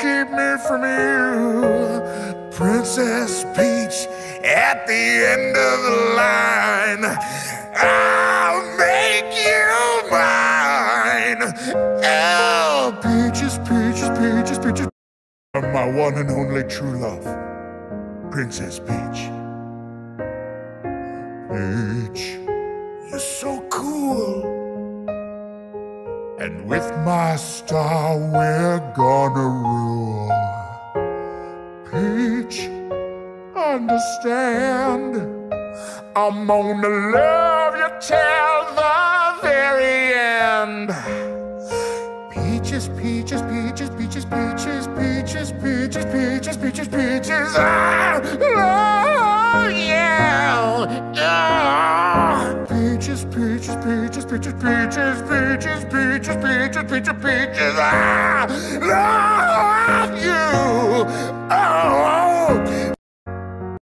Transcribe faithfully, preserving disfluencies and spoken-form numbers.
keep me from you. Princess Peach at the end of the line. I'll make you mine. Oh, Peaches, Peaches, Peaches, Peaches. My one and only true love, Princess Peach. Peach, you're so cool. And with my star we're gonna rule. Peach, understand, I'm gonna love you till the very end. Peaches, peaches, peaches, peaches, peaches, peaches, peaches, peaches, peaches, peaches, I love you. Ah. Peaches, peaches, peaches, peaches, peaches, peaches, peaches, peaches, peaches, peaches, I love